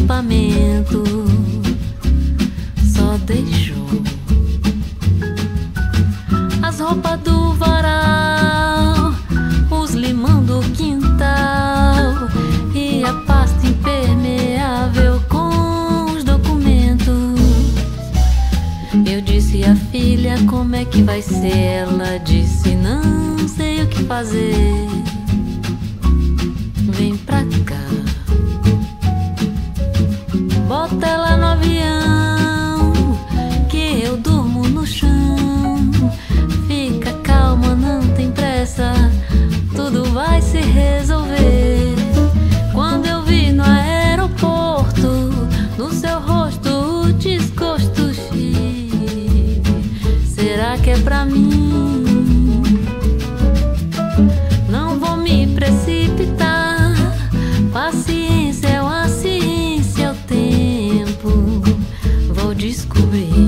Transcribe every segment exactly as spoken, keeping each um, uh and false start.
equipamento, só deixou as roupas do varal, os limão do quintal e a pasta impermeável com os documentos. Eu disse a filha, como é que vai ser? Ela disse, não sei o que fazer. Vem pra cá, bota ela no avião, que eu durmo no chão. Fica calma, não tem pressa, tudo vai se resolver. Quando eu vi no aeroporto, no seu rosto o desgosto, xi, será que é pra mim? Não vou me precipitar, paciência é uma ciência, é o tempo, vou descobrir.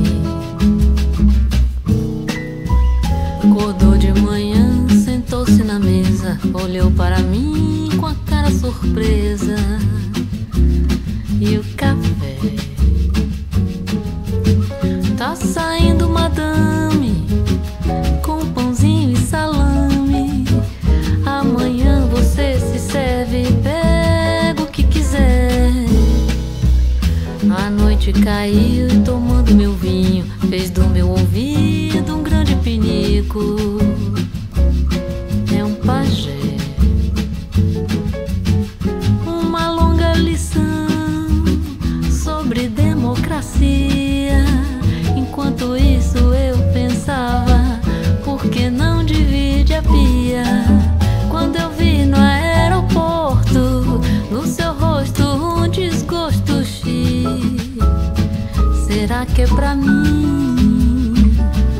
Acordou de manhã, sentou-se na mesa, olhou para mim com a cara surpresa. E o café? Tá saindo, madame, com pãozinho e salame. Amanhã você se serve, pega o que quiser. A noite caiu e tomando meu vinho, fez do meu ouvido um grande pinico. É um pajé, uma longa lição sobre democracia. Enquanto isso eu pensava, por que não divide a pia? Quando eu vi no aeroporto, no seu rosto um desgosto, xi, será que é pra mim?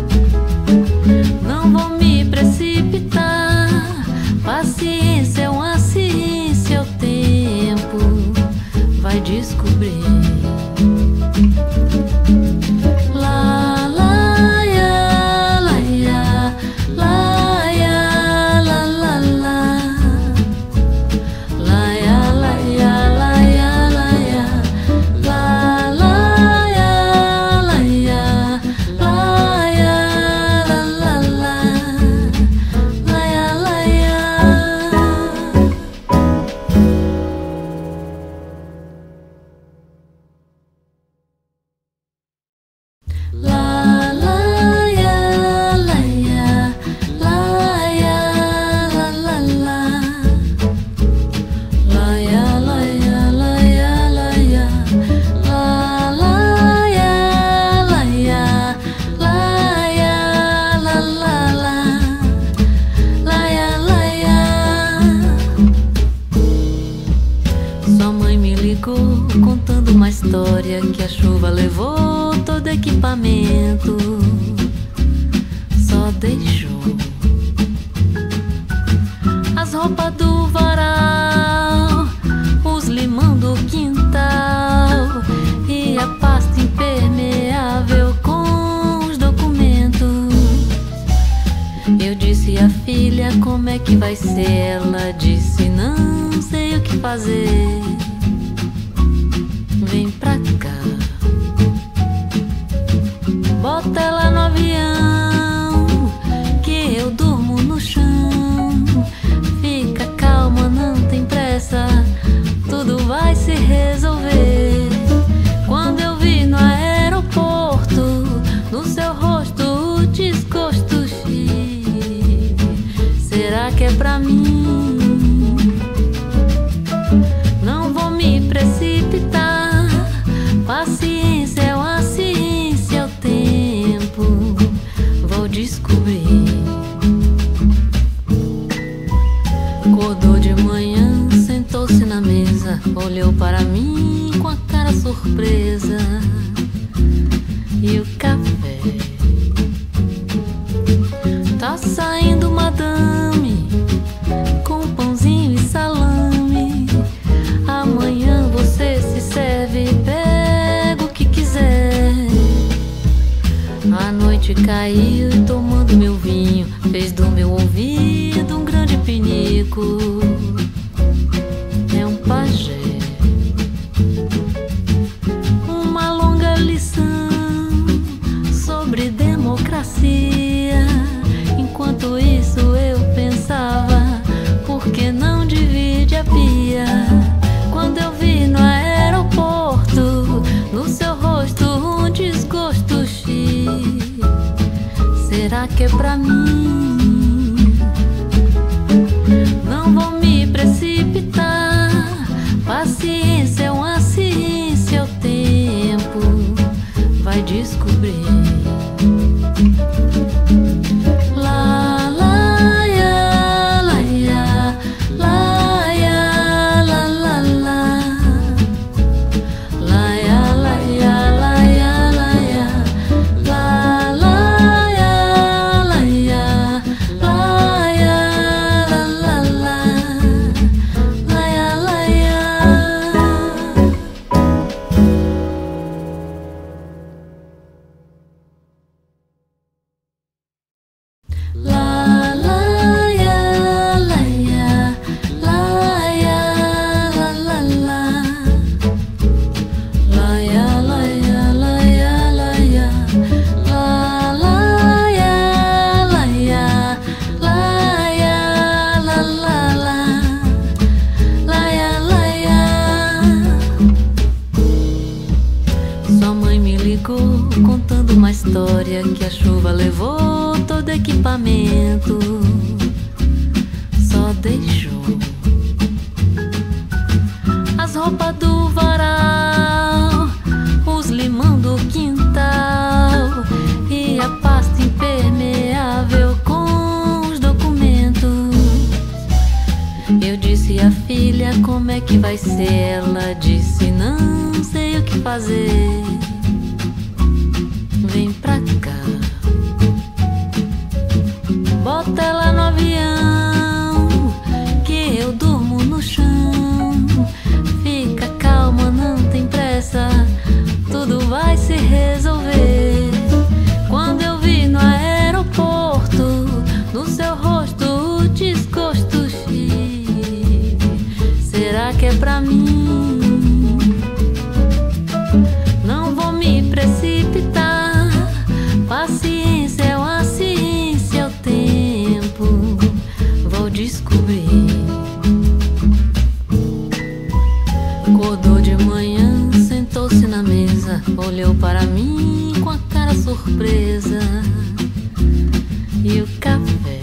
Não vou me precipitar, paciência é uma ciência, o tempo vai descobrir. Lá, lá, ia, lá, ia, lá, ia, lá, lá, lá. Lá, ia, lá, ia, lá, ia, lá, ia. Lá, lá, ia, lá, ia, lá, ia, lá, lá, lá. Lá, ia, lá, ia. La la ya la ya la ya la la la la ya la ya la ya la ya la la ya la ya la ya la la la la ya la ya. Sua mãe me ligou contando uma história que a chuva levou todo equipamento, só deixou as roupas do varal, os limão do quintal e a pasta impermeável com os documentos. Eu disse a filha, como é que vai ser? Ela disse, não sei o que fazer. Vem pra cá, bota ela no avião, que eu durmo no chão. Fica calma, não tem pressa, tudo vai se resolver. Quando eu vi no aeroporto, no seu rosto o desgosto, xi, será que é pra mim? Não vou me precipitar, paciência é uma ciência, é o tempo, vou descobrir. Acordou de manhã, sentou-se na mesa, olhou para mim com a cara surpresa. E o café? Tá saindo, madame, com pãozinho e salame. Amanhã você se serve, pega o que quiser. A noite caiu e tomando meu vinho, fez do meu ouvido um grande pinico. É um pajé, vai descobrir. Lá, lá, ia, lá, ia, lá, ia, lá, lá, lá. Lá, ia, lá, ia, lá, ia, lá, ia. Lá, lá, ia, lá, ia, lá, ia, lá, lá, lá. Lá, ia, lá, ia. La la ya la ya la ya la la la la ya la ya la ya la ya la la ya la ya la ya la la la la ya la ya. Sua mãe me ligou contando uma história que a chuva levou todo equipamento, só deixou as roupas do varal, os limão do quintal e a pasta impermeável com os documentos. Eu disse a filha, como é que vai ser? Ela disse, não sei o que fazer. Vem pra cá, bota ela no avião, que eu durmo no chão. Fica calma, não tem pressa, tudo vai se resolver. Quando eu vi no aeroporto, no seu rosto o desgosto, xi, será que é pra mim? Não vou me precipitar, paciência é uma ciência, é o tempo, vou descobrir. Acordou de manhã, sentou-se na mesa, olhou para mim com a cara surpresa. E o café?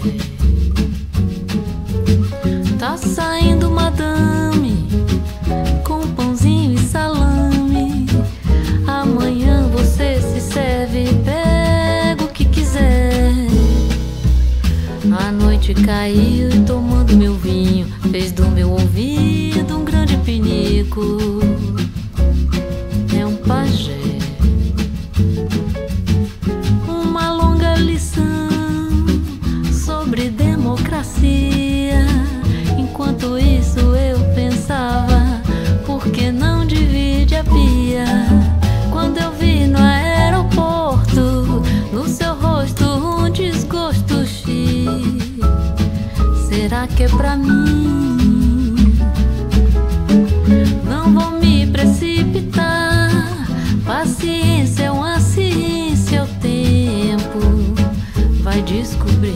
Tá saindo, madame, com pãozinho e salame. Amanhã você se serve, pega o que quiser. A noite caiu e tomando meu vinho, fez do meu ouvido um grande pinico. É um pajé, uma longa lição sobre democracia. Enquanto isso eu pensava, por que não divide a pia? Quando eu vi no aeroporto, no seu rosto um desgosto, xi, será que é pra mim? Não vou me precipitar, paciência é uma ciência, é o tempo, vai descobrir.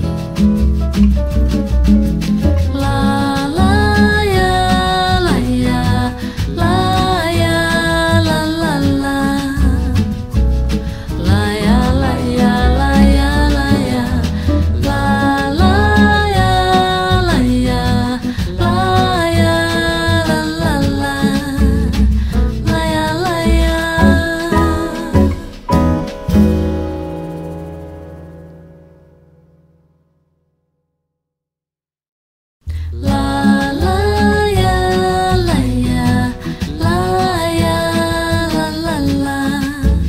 Lá, lá, ya, lá, ya, lá, ya, lá, lá, lá. Lá, ya, lá, ya, lá, ya, lá, ya. Lá, lá, ya, lá, ya, lá, ya, lá, lá, lá. Lá, ya, lá, ya. La la ya la ya la ya la la la.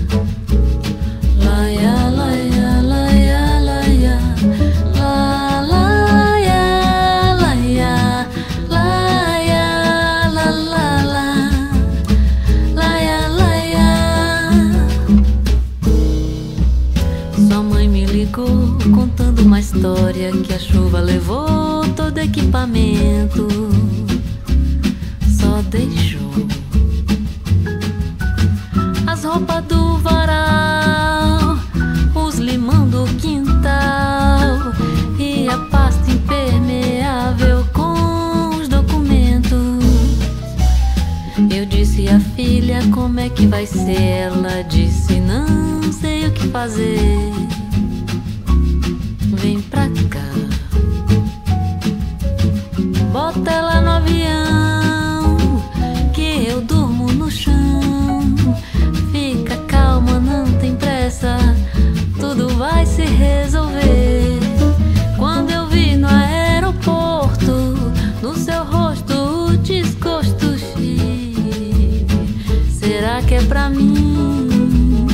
La ya la ya la ya la ya. La la ya la ya la ya la la la. La ya la ya. Sua mãe me ligou contando uma história que a chuva levou todo equipamento, só deixou as roupas do varal, os limão do quintal e a pasta impermeável com os documentos. Eu disse a filha, como é que vai ser? Ela disse, não sei o que fazer. Vem pra cá, bota ela no avião, que eu durmo no chão. Fica calma, não que é pra mim?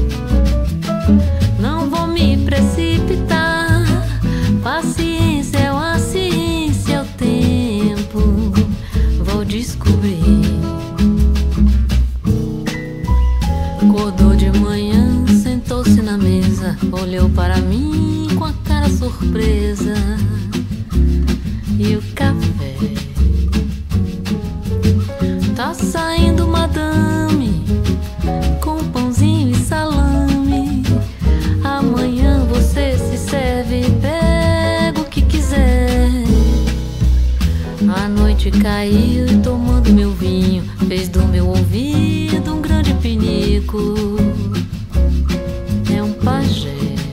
Não vou me precipitar. Paciência é uma ciência, é o tempo. Vou descobrir. Acordou de manhã, sentou-se na mesa, olhou para mim com a cara surpresa. E o café? Tá saindo, madame, com pãozinho e salame. Amanhã você se serve, pega o que quiser. A noite caiu e tomando meu vinho, fez do meu ouvido um grande pinico. É um pajé.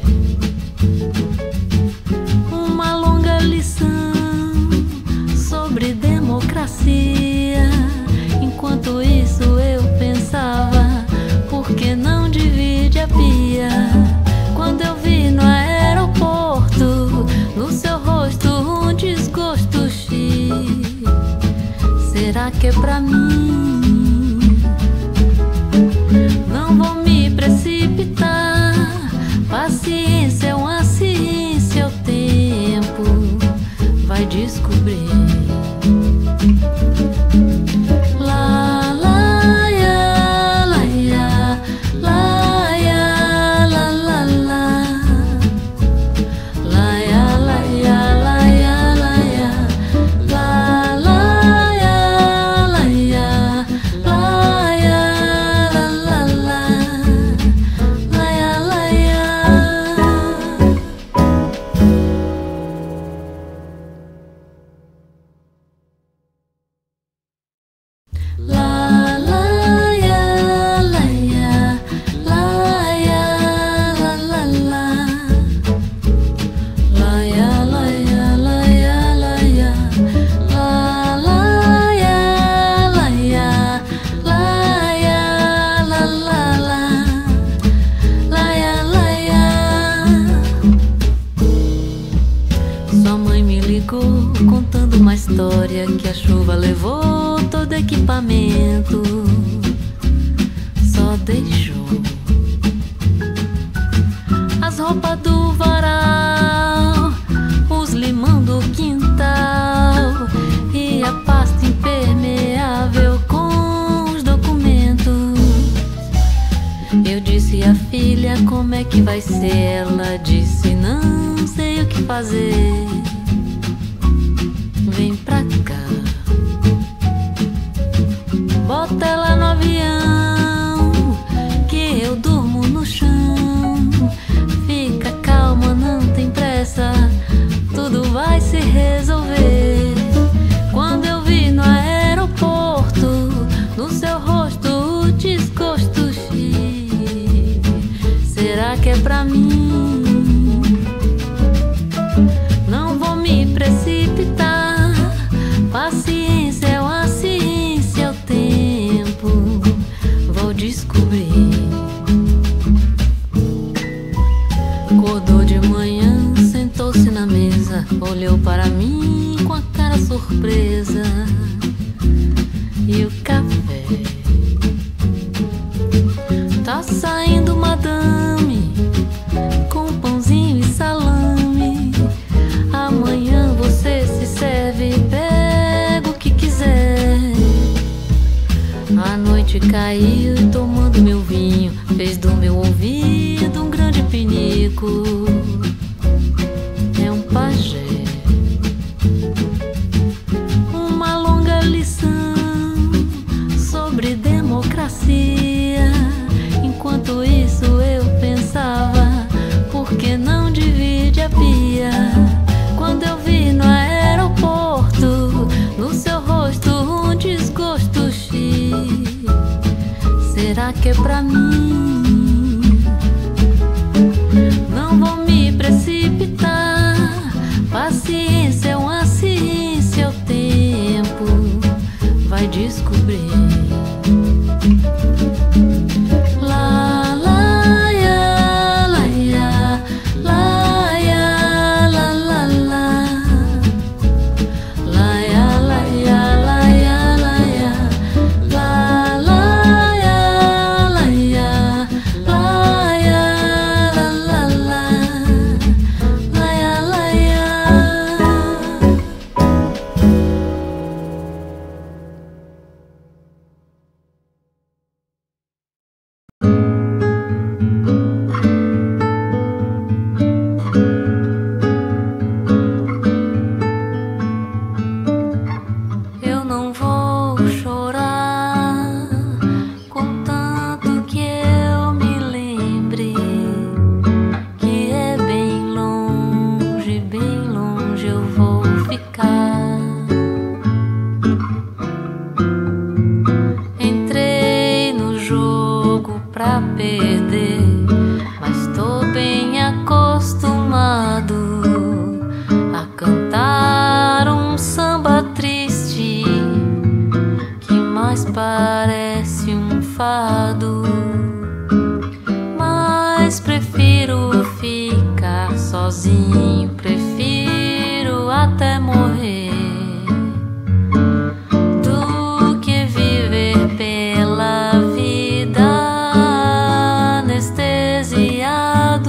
Uma longa lição sobre democracia. Enquanto isso eu pensava, por que não divide a pia? Quando eu vi no aeroporto, no seu rosto um desgosto X. Será que é pra mim? Não vou me precipitar. Paciência é uma ciência, é o tempo. Vai descobrir. Contando uma história que a chuva levou todo equipamento, só deixou as roupas do varal, os limão do quintal e a pasta impermeável com os documentos. Eu disse à filha, como é que vai ser? Ela disse, não sei o que fazer. Vem pra cá, bota ela no avião, que eu durmo no chão. Fica calma, não tem pressa, tudo vai se resolver. Quando eu vi no aeroporto, no seu rosto o desgosto X. Será que é pra mim? Não vou me precipitar. Paciência é uma ciência, é o tempo. Vou descobrir. Acordou de manhã, sentou-se na mesa, olhou para mim com a cara surpresa. E o café? Tá saindo, madame, com pãozinho e salame. Amanhã você se serve, pega o que quiser. A noite caiu e tomando meu vinho, fez do meu ouvido um grande pinico. É um pajé. Uma longa lição sobre democracia. Enquanto isso eu pensava, por que não divide a pia? Quando eu vi no aeroporto, no seu rosto um desgosto X. Será que é pra mim? Não vou me precipitar. Paciência é uma ciência, é o tempo. Vai descobrir. La pra perder, mas tô bem acostumado a cantar um samba triste que mais parece um fado. Mas prefiro ficar sozinho, prefiro até morrer do que viver pela vida anestesiado.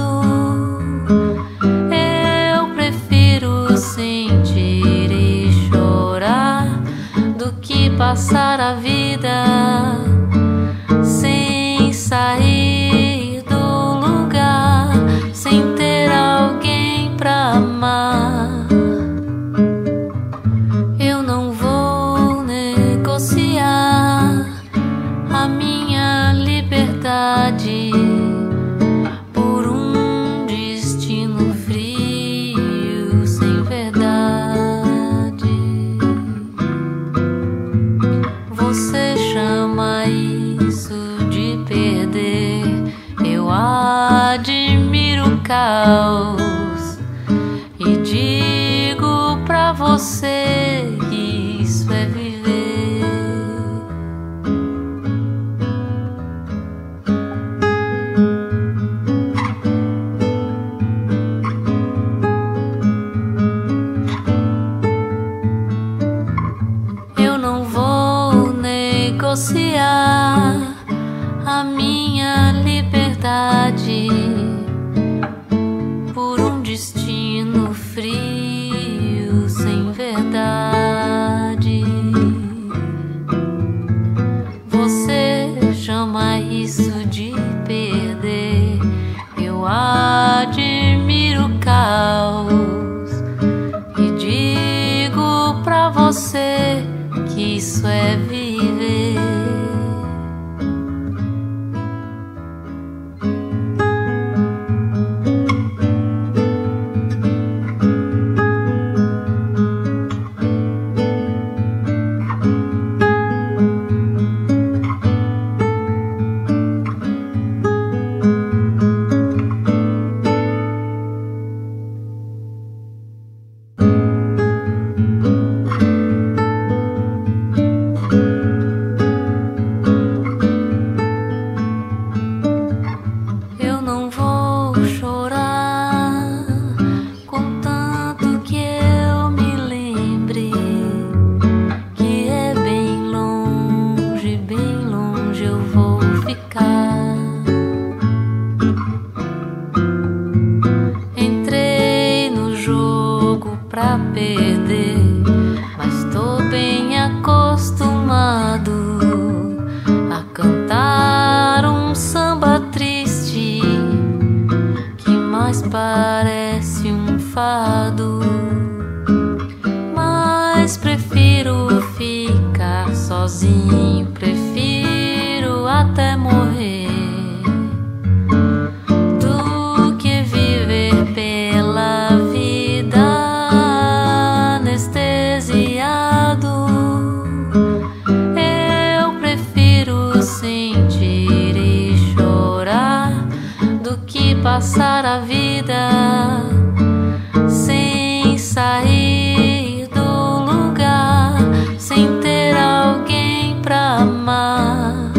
Eu prefiro sentir e chorar do que passar a vida sem sair do lugar, sem ter alguém pra amar. Eu não vou negociar a minha liberdade por um destino frio, sem verdade. Você chama isso de perder, eu admiro o caos e digo pra você que isso é viver. Eu não vou negociar a minha liberdade por um destino frio, sem verdade. Você chama isso de perder, eu admiro o caos e digo pra você que isso é viver. Eu não vou chorar, contanto que eu me lembre que é bem longe, bem longe eu vou ficar. Entrei no jogo pra perder, mas tô bem acostumado a cantar um samba triste que mais parece um fado. Mas prefiro ficar sozinho, prefiro até morrer do que viver pela vida anestesiado. Eu prefiro sentir e chorar do que passar a vida sem sair do lugar, sem ter alguém pra amar.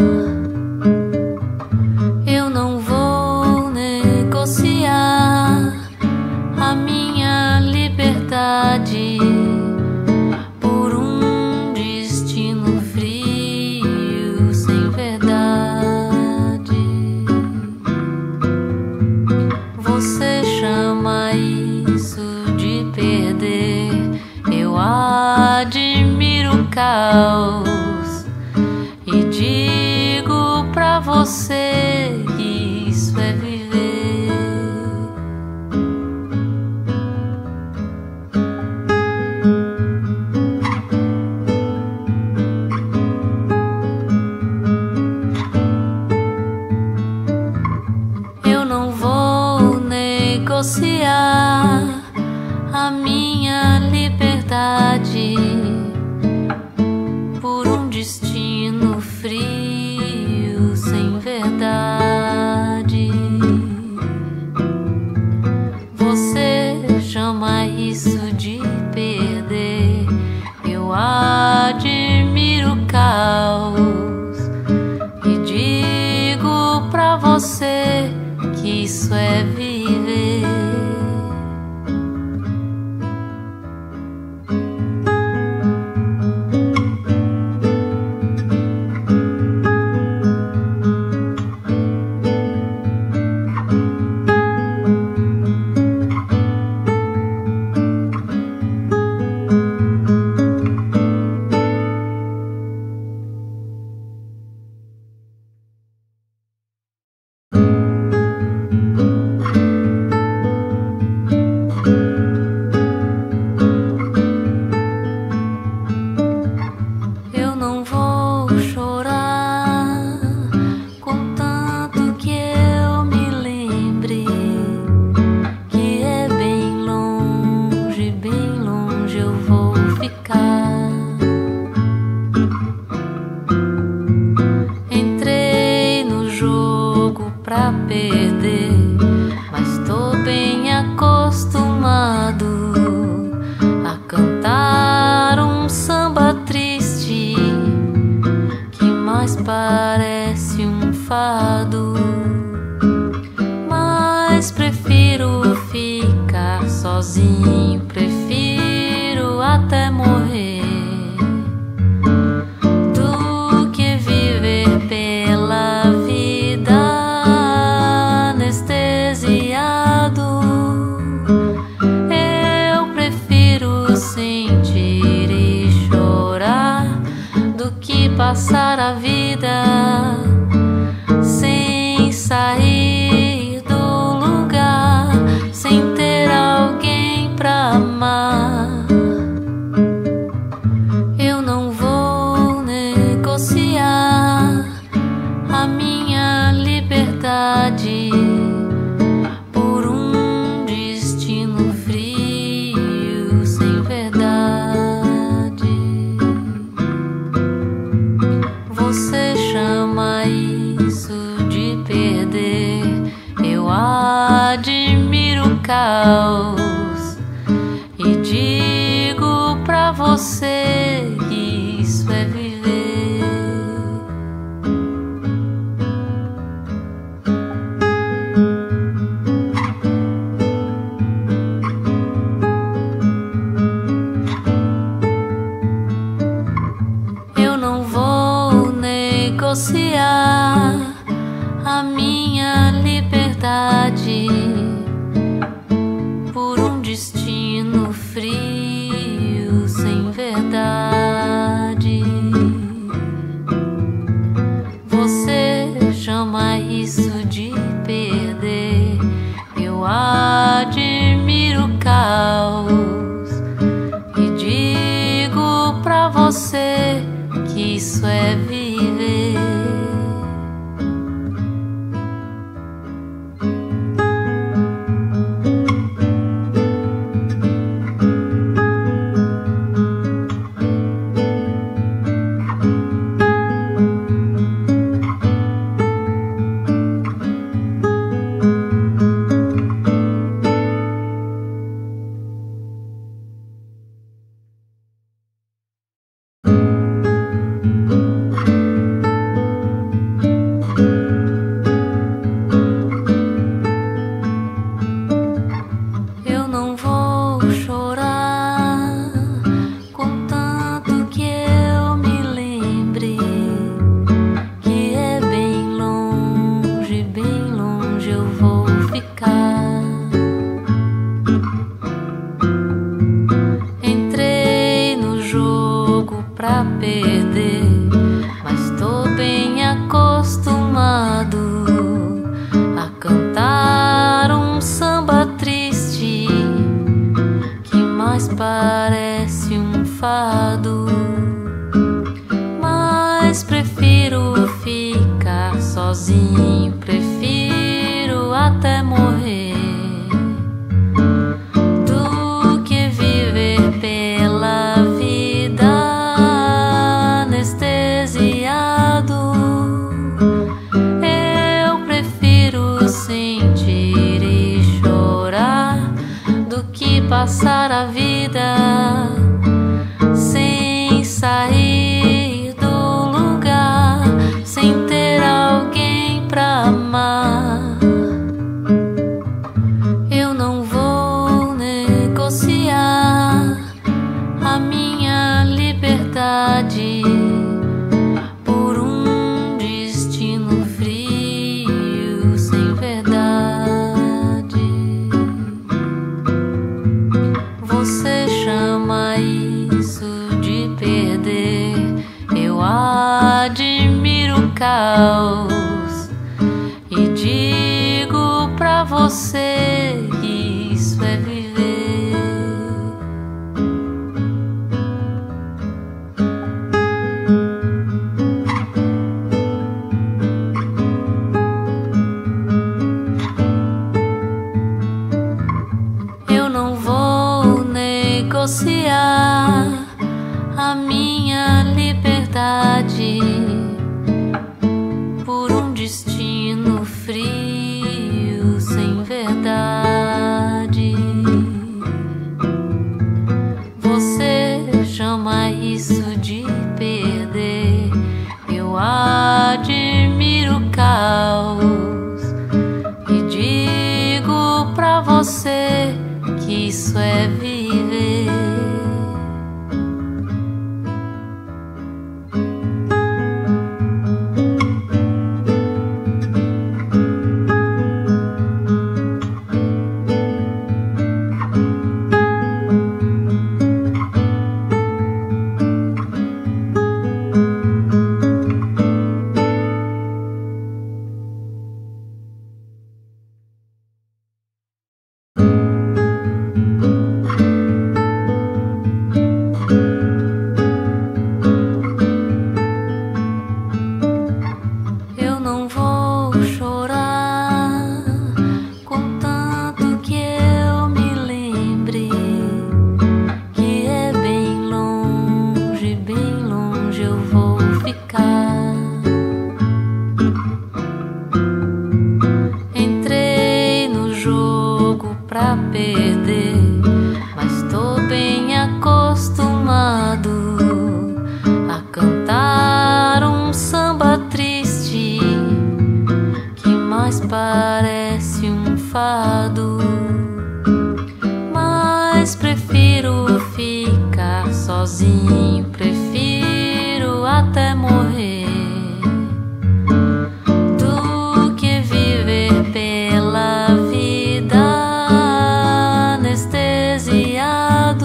Eu não vou negociar a minha liberdade por um destino frio, sem verdade. Você chama isso de perder, eu admiro o caos e digo pra você que isso é viver. Eu não vou negociar a minha liberdade por um destino frio, sem verdade. você que isso é viver. Pra perder, mas tô bem acostumado a cantar um samba triste que mais parece um fado. Mas prefiro ficar sozinho, prefiro até morrer do que viver pela vida anestesiado. Eu prefiro sentir e chorar do que passar a vida sem sair do lugar, sem ter alguém pra amar. Eu não vou negociar a minha liberdade por um destino frio, sem verdade. Você chama isso de perder, eu admiro o caos e digo pra você que isso é viver. Eu não vou negociar a minha liberdade por um destino frio, sem verdade. Você chama isso de perder, eu admiro o caos e digo pra você que isso é viver. Pra perder, mas tô bem acostumado a cantar um samba triste que mais parece um fado. Mas prefiro ficar sozinho, prefiro até morrer do que viver pela vida anestesiado. Eu prefiro sentir e chorar do que passar a vida sem sair do lugar, sem ter alguém pra amar. perder, mas tô bem acostumado a cantar um samba triste que mais parece um fado. Mas prefiro ficar sozinho, prefiro até morrer do que viver pela vida anestesiado.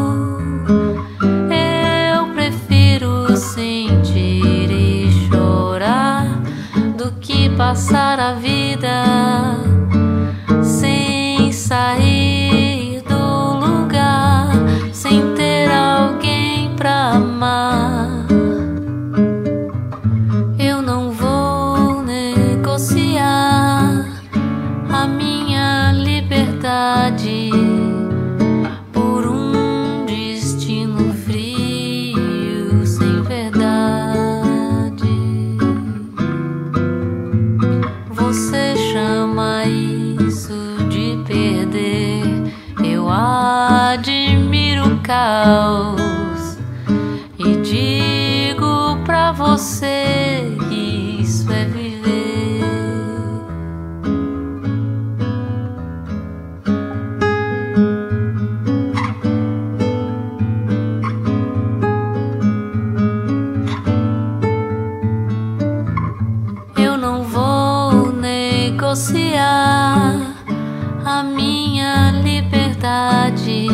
Eu prefiro sentir e chorar do que passar a vida sem sair do lugar, sem ter alguém pra amar. Eu não vou negociar a minha liberdade por um destino frio, sem verdade. Você chama isso de perder, eu admiro o caos e digo pra você que isso é viver. Eu não vou negociar a minha liberdade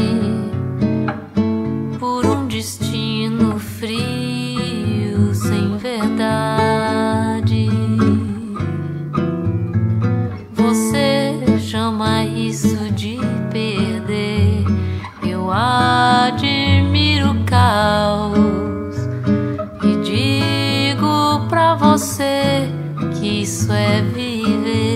por um destino frio, sem verdade. Você chama isso de perder, eu admiro o caos e digo pra você que isso é viver.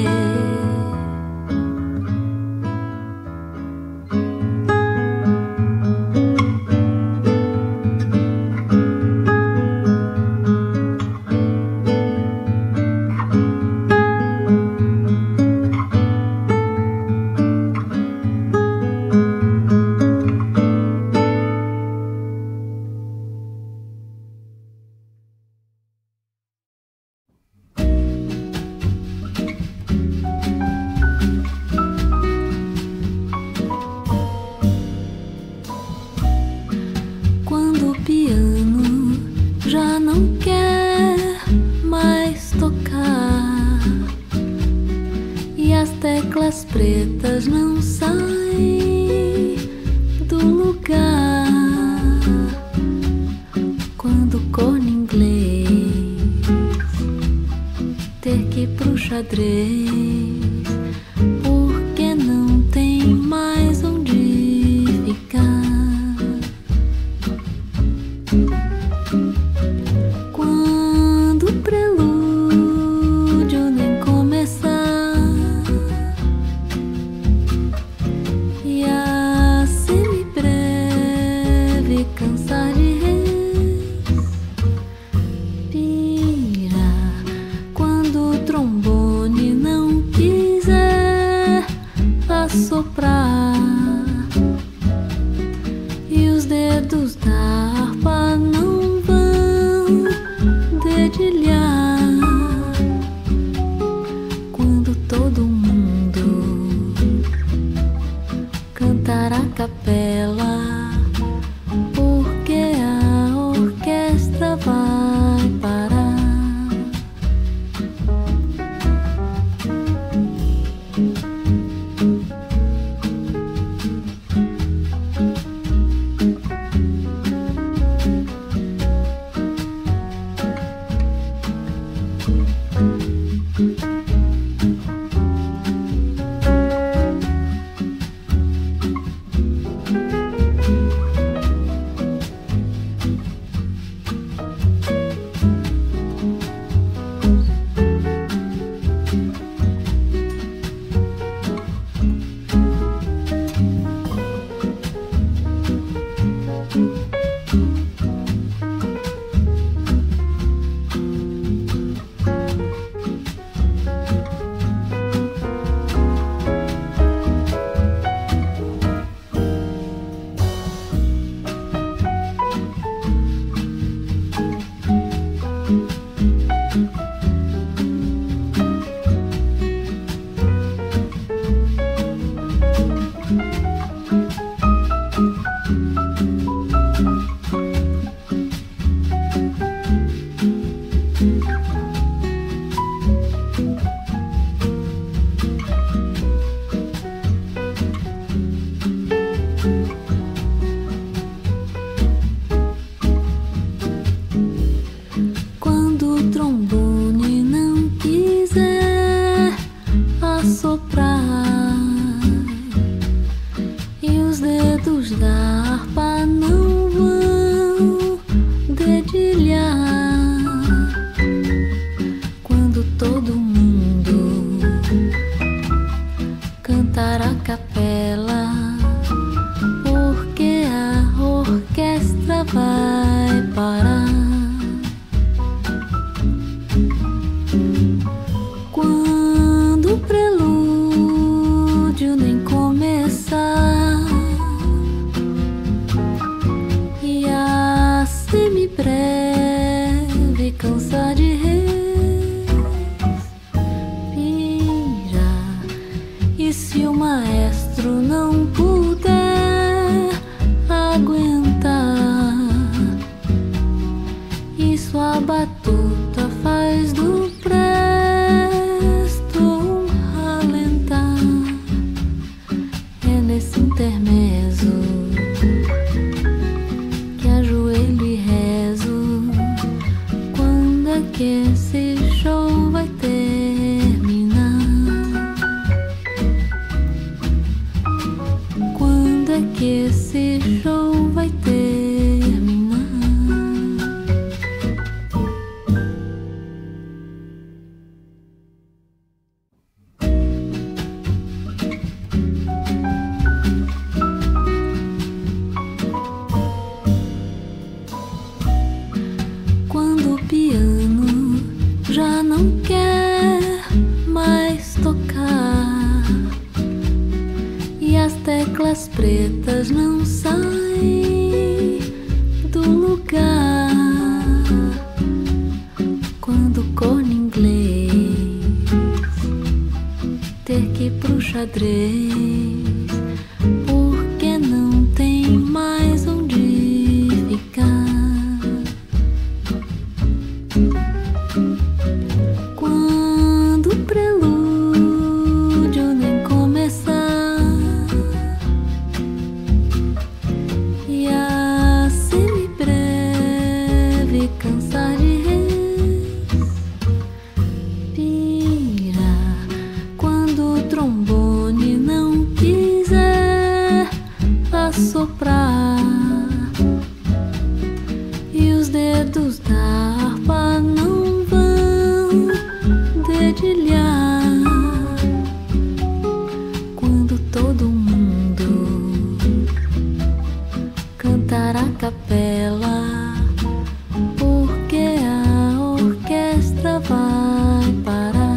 Quando o piano já não quer mais tocar e as teclas pretas não saem do lugar, quando o corno inglês ter que ir pro xadrez porque não tem mais onde ficar. Quando o prelúdio nem começar e a semibreve cansar de respirar, quando o trombone não quiser todo mundo cantar a capela, porque a orquestra vai parar. Quando o prelúdio nem começar e a semibreve cansar de respirar, e se o maestro não puder aguentar, isso a batuta faz do presto um ralentar. É nesse intermezzo que ajoelho e rezo. Quando é que esse show vai terminar? Quando é que esse show vai terminar? Quando o piano já não quer mais tocar e as teclas pretas não saem do lugar, quando o corno inglês ter que ir pro xadrez, porque não tem mais onde ficar. Quando o prelúdio nem começar e a semibreve cansar de respirar, quando o trombone não quiser assoprar e os dedos da harpa não vão dedilhar, quando todo mundo cantar a capela, porque a orquestra vai parar.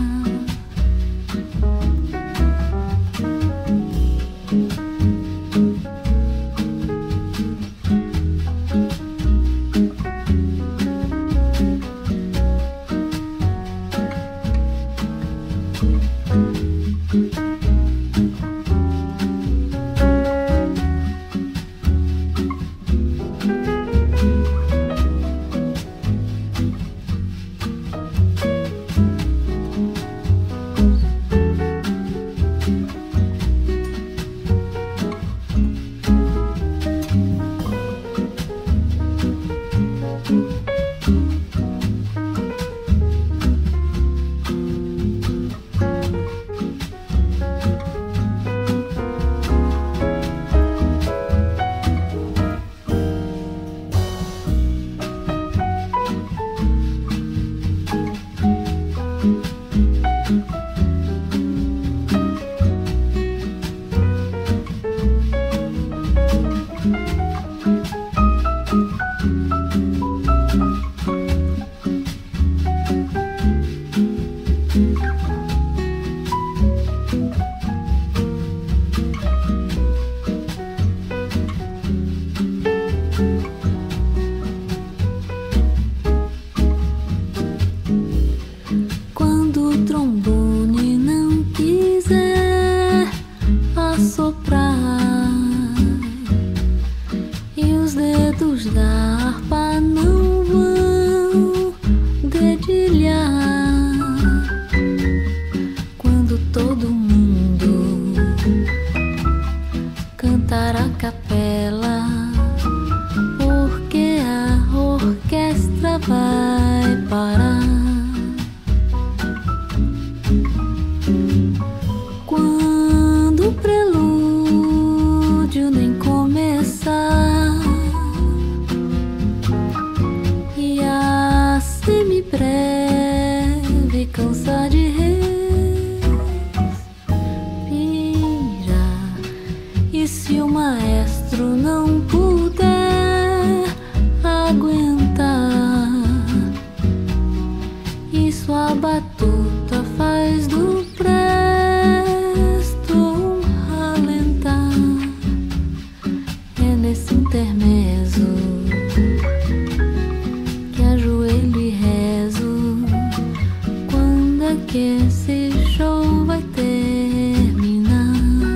Quando o trombone não quiser assoprar e os dedos da harpa não vão dedilhar, quando todo mundo cantar a capela, porque a orquestra vai parar. cansar de respirar. E se o maestro não puder aguentar, e sua batuta faz do presto um ralentar, é nesse intermezzo que ajoelho e rezo. Quando é que esse show vai terminar?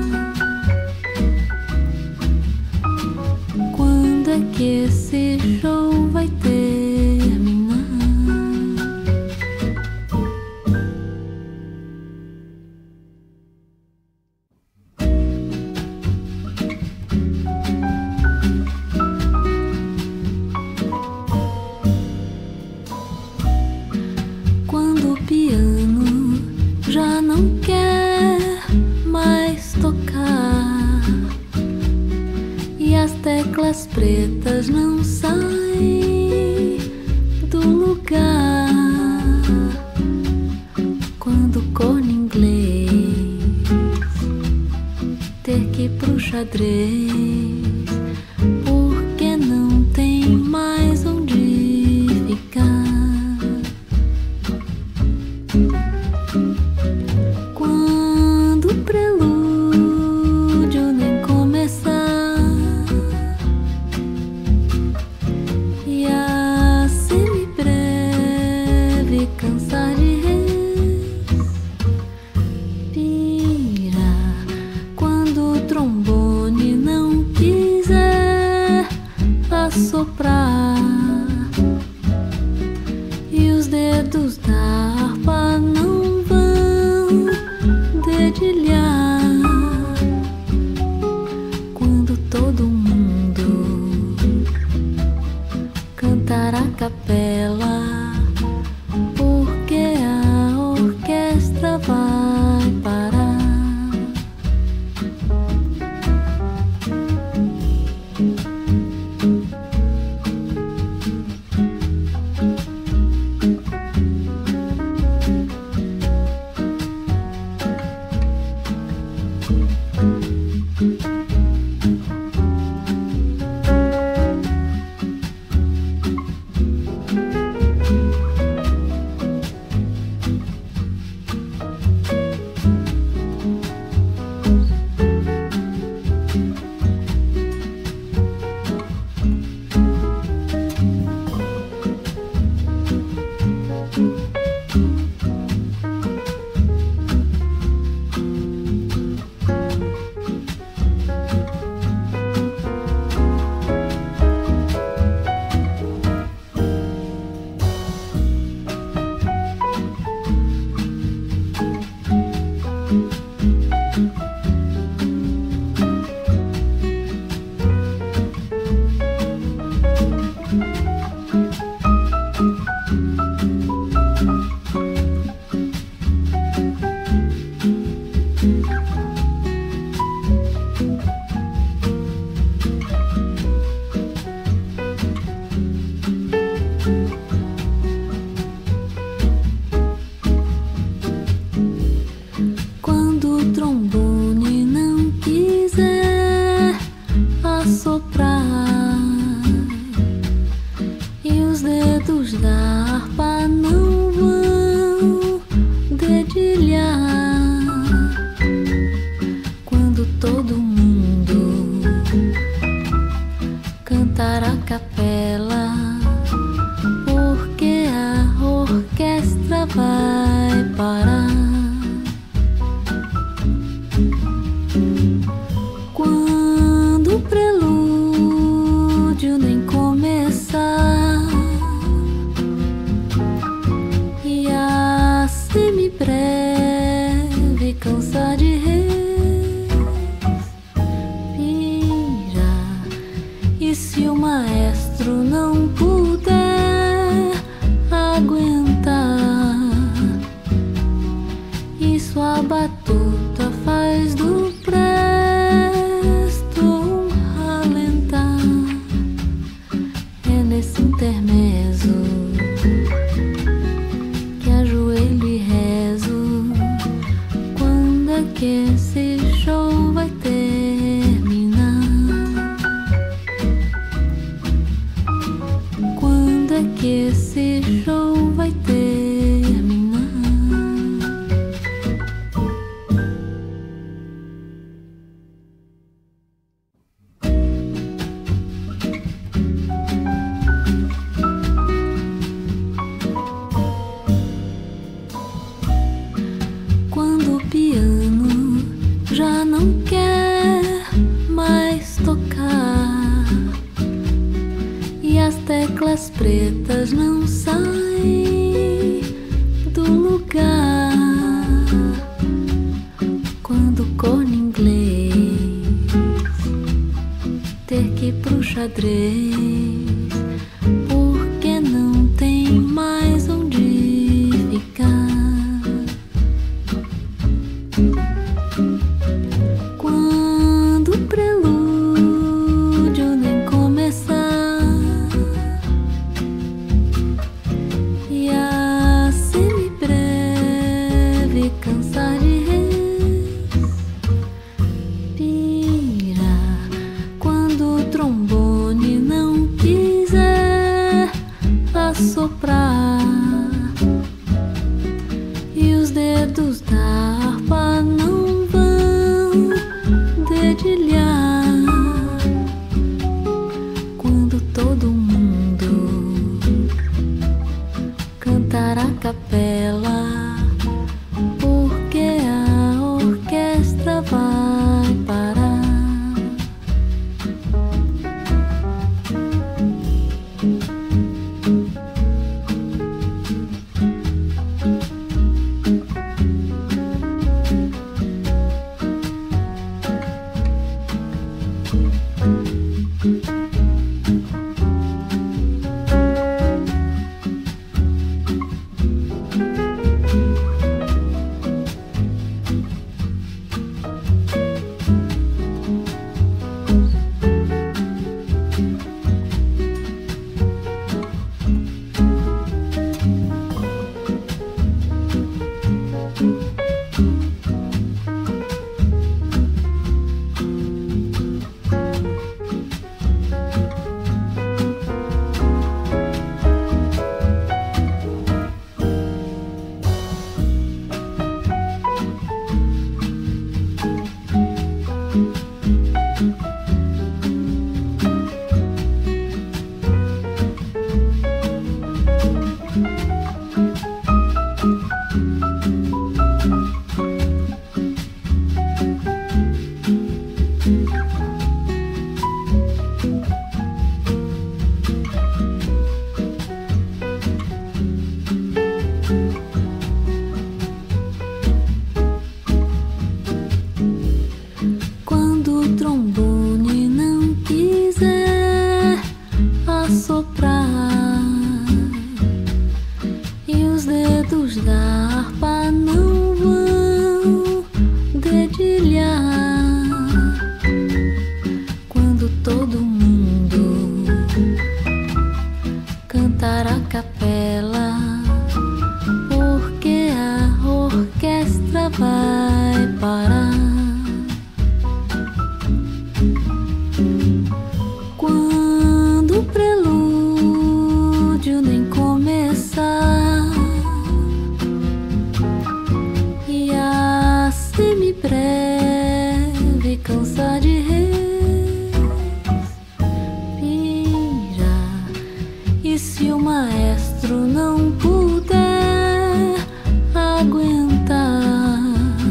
Quando é que esse show vai terminar? Quando o piano já não quer mais tocar e as teclas pretas não saem do lugar, quando o corno inglês ter que ir pro xadrez porque não tem mais onde ficar. Quando o prelúdio nem começar e a semibreve cansar de respirar, quando o trombone não quiser assoprar e os dedos da harpa não vão dedilhar, quando todo mundo cantar a capela porque a orquestra vai parar. Quando o trombone não quiser assoprar e os dedos da harpa não vão dedilhar, quando todo mundo cantar a capela porque a orquestra vai parar. Quando o prelúdio nem começar e a semibreve cansar de respirar, e se o maestro não puder aguentar e sua batuta faz do presto um ralentar, é nesse intermezzo que ajoelho e rezo. pretas não saem do lugar. Quando o corno inglês ter que ir pro xadrez, porque não tem mais onde ficar. Quando o prelúdio nem começar e a semibreve cansar de respirar, quando o trombone não quiser assoprar e os dedos da harpa não vão dedilhar, quando todo mundo cantar a capela, porque a orquestra vai parar. Quando o trombone não quiser assoprar e os dedos da harpa não vão dedilhar, quando todo mundo cantar a capela, porque a orquestra vai parar. Quando o prelúdio nem começar e a semibreve cansar de respirar, e se o maestro não puder aguentar,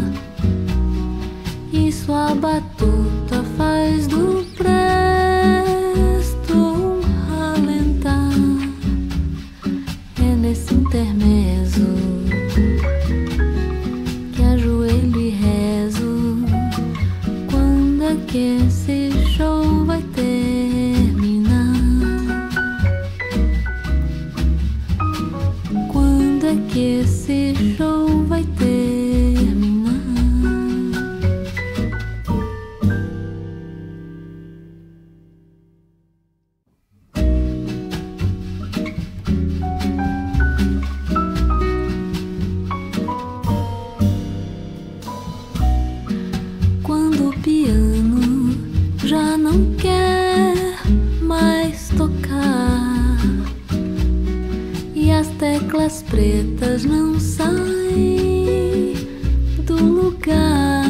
isso a batuta faz do presto um ralentar. É nesse intermezzo que ajoelho e rezo, quando é que esse show vai terminar? Quando é que esse show vai terminar? Quando o piano já não quer mais tocar e as teclas pretas não saem do lugar,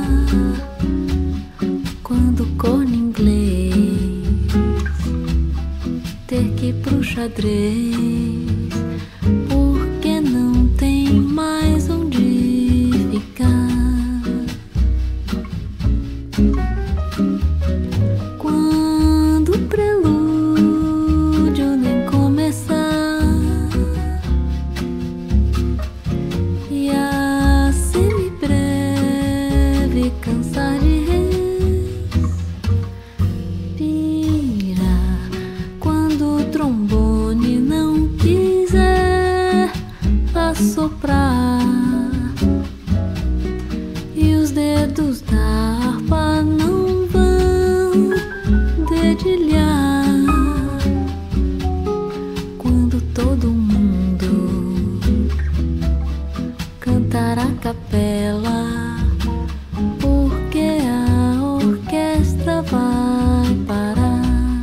quando o corno inglês ter que ir pro xadrez, porque não tem mais onde ficar. Quando o prelúdio nem começar capela, porque a orquestra vai parar.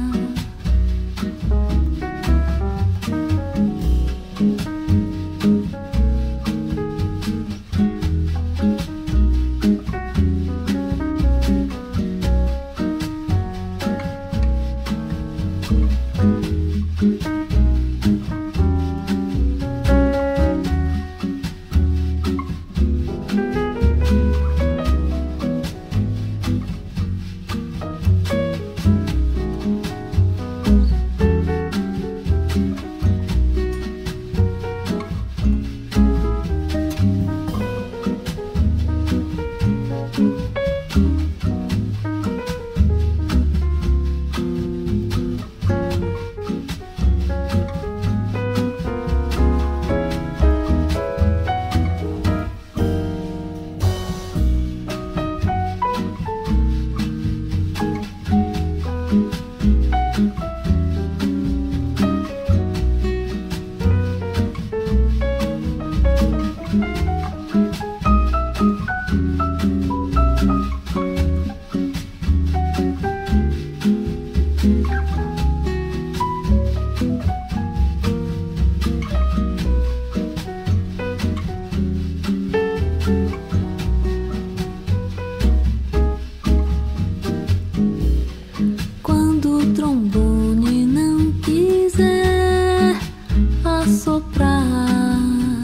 Quando o trombone não quiser assoprar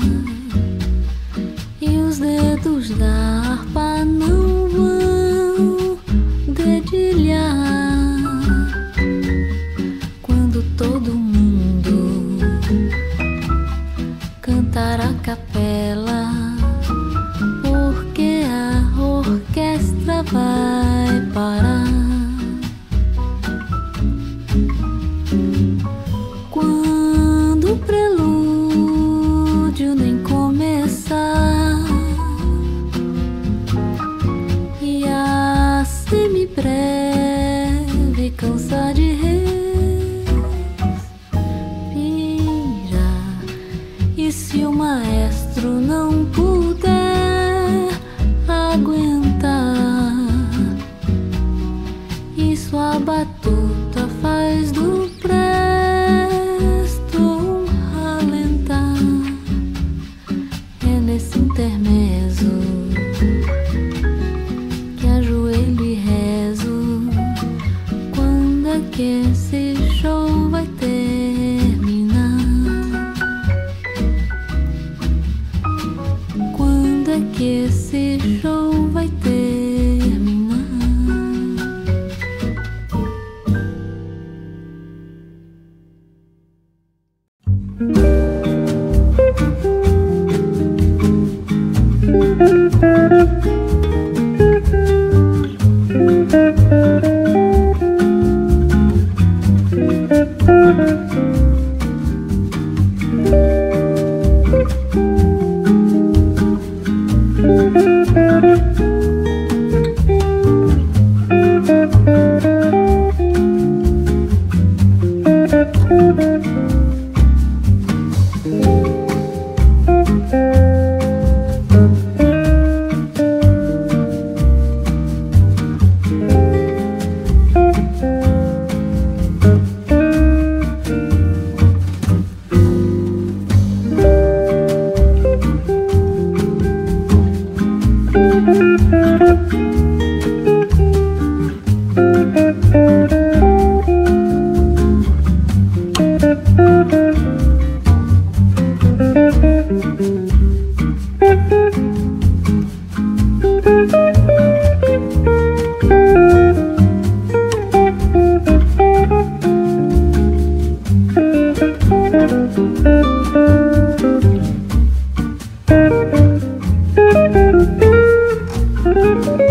e os dedos da harpa não vão dedilhar, quando todo mundo cantar a capela, porque a orquestra vai parar. Quando o prelúdio nem começar e a semibreve cansar de respirar, e se o maestro não puder aguentar, isso a batuta faz do intermezzo que ajoelho e rezo. Quando é que esse show vai terminar? Quando é que esse show vai terminar? Thank you.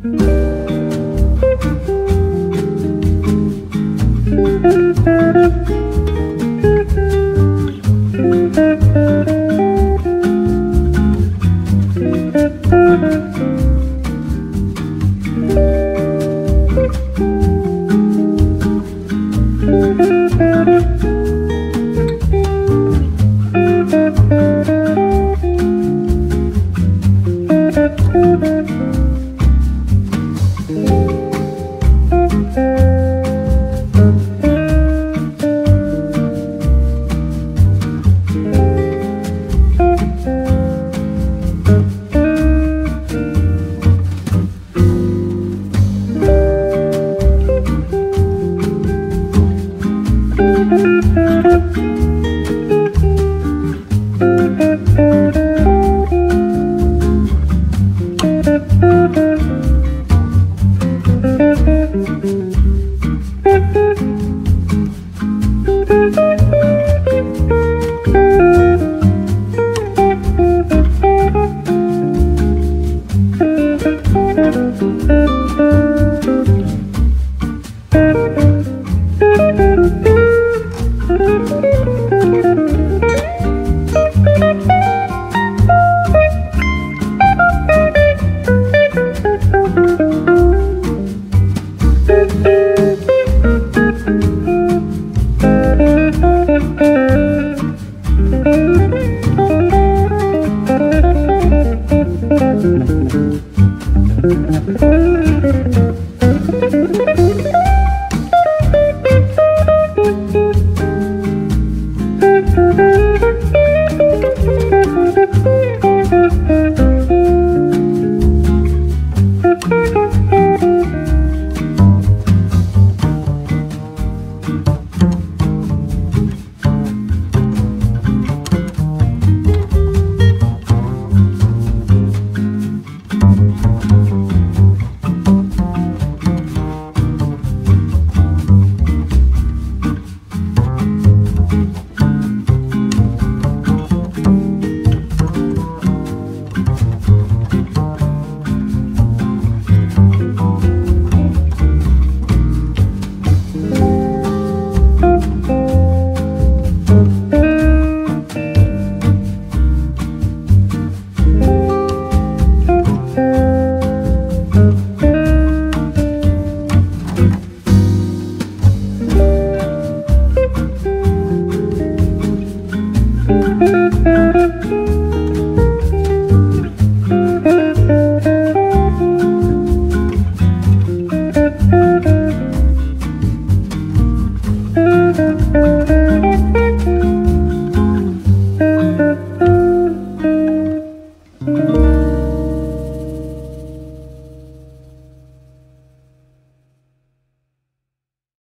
Thank you.